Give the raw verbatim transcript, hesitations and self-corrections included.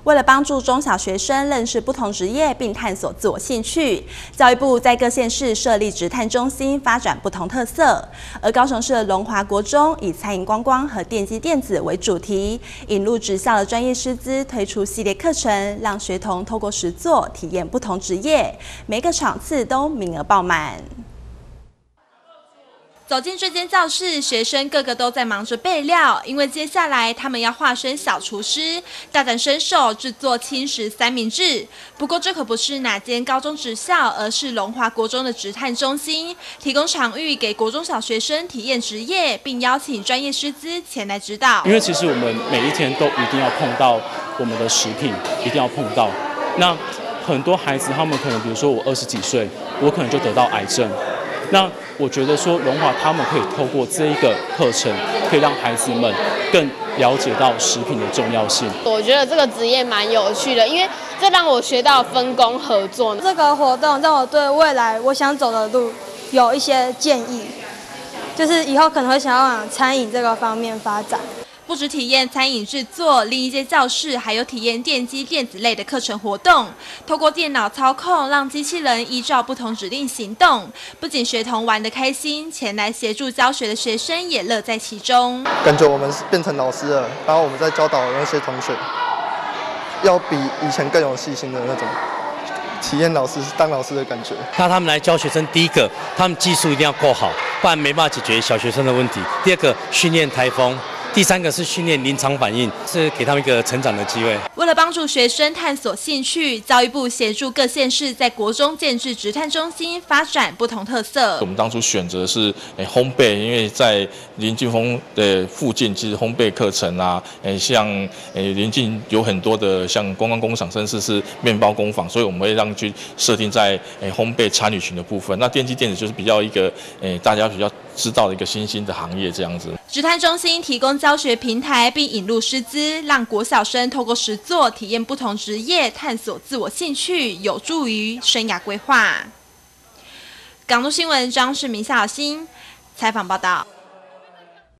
为了帮助中小学生认识不同职业并探索自我兴趣，教育部在各县市设立职探中心，发展不同特色。而高雄市的龙华国中以餐饮观光和电机电子为主题，引入职校的专业师资，推出系列课程，让学童透过实作体验不同职业，每个场次都名额爆满。 走进这间教室，学生个个都在忙着备料，因为接下来他们要化身小厨师，大展身手制作轻食三明治。不过这可不是哪间高中职校，而是龙华国中的职探中心，提供场域给国中小学生体验职业，并邀请专业师资前来指导。 因为其实我们每一天都一定要碰到我们的食品，一定要碰到。那很多孩子他们可能，比如说我二十几岁，我可能就得到癌症。 那我觉得说，龙华他们可以透过这一个课程，可以让孩子们更了解到食品的重要性。 我觉得这个职业蛮有趣的，因为这让我学到分工合作。 这个活动让我对未来我想走的路有一些建议，就是以后可能会想要往餐饮这个方面发展。 不止体验餐饮制作，另一间教室还有体验电机电子类的课程活动。透过电脑操控，让机器人依照不同指令行动。不仅学童玩得开心，前来协助教学的学生也乐在其中。 感觉我们变成老师了，然后我们在教导那些同学，要比以前更有细心的那种。 体验老师当老师的感觉。 那他们来教学生，第一个，他们技术一定要够好，不然没办法解决小学生的问题。第二个，训练台风。 第三个是训练临场反应，是给他们一个成长的机会。 为了帮助学生探索兴趣，教育部协助各县市在国中建制职探中心，发展不同特色。 我们当初选择是诶烘焙，因为在林俊峰的附近，其实烘焙课程啊，诶像诶邻近有很多的像观光工厂，甚至是面包工坊，所以我们会让去设定在诶烘焙参与群的部分。那电机电子就是比较一个诶大家比较知道的一个新兴的行业这样子。 职探中心提供教学平台，并引入师资，让国小生透过实作体验不同职业，探索自我兴趣，有助于生涯规划。港都新闻张世明、夏小新采访报道。